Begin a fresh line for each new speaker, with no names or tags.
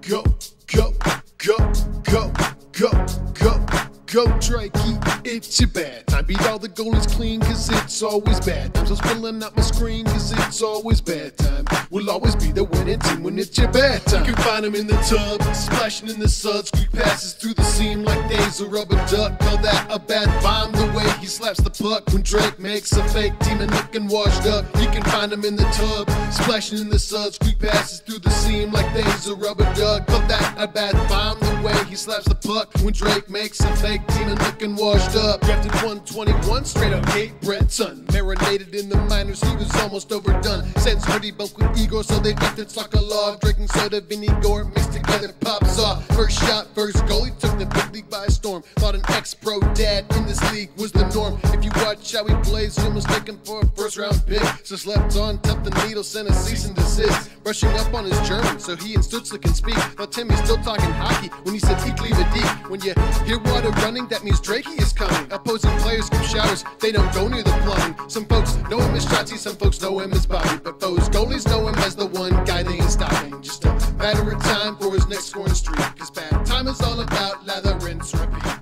go, go, go, go, go, go, go, Drakey, it's your bad time. Beat all the goalies clean, cause it's always bad times. I was filling out my screen, cause it's always bad time. We'll always be the winning team when it's your bad time. You can find him in the tub, splashing in the suds. Squeak passes through the seam like days of rubber duck. Call that a bad bomb, the way he slaps the puck. When Drake makes a fake demon looking washed up. You can find him in the tub, splashing in the suds. Squeak passes through the seam like days of rubber duck. Call that a bad bomb, the way he slaps the puck. When Drake makes a fake demon looking washed up. Drafted 121, straight up Cape Breton. Marinated in the minors, he was almost overdone. Since heard he bunked with Igor, so they left it like a log. Drinking soda, Vinny Gore, mixed together, pops off. First shot, first goal, he took the big league by storm. Thought an ex-pro dad in this league was the norm. If you watch how he plays, you almost taken for a first-round pick. So slept on, tapped the needle, sent a cease and desist. Brushing up on his German, so he and Stutzla can speak. Thought Timmy's still talking hockey when he said "Ich liebe dich." When you hear water running, that means Drakey is coming. Opposing players give showers, they don't go near the plumbing. Some folks know him as Shotzi, some folks know him as Bobby, but those goalies know him as the one guy they ain't stopping. Just a matter of time for his next scoring streak, cause bad time is all about lather, rinse, repeat.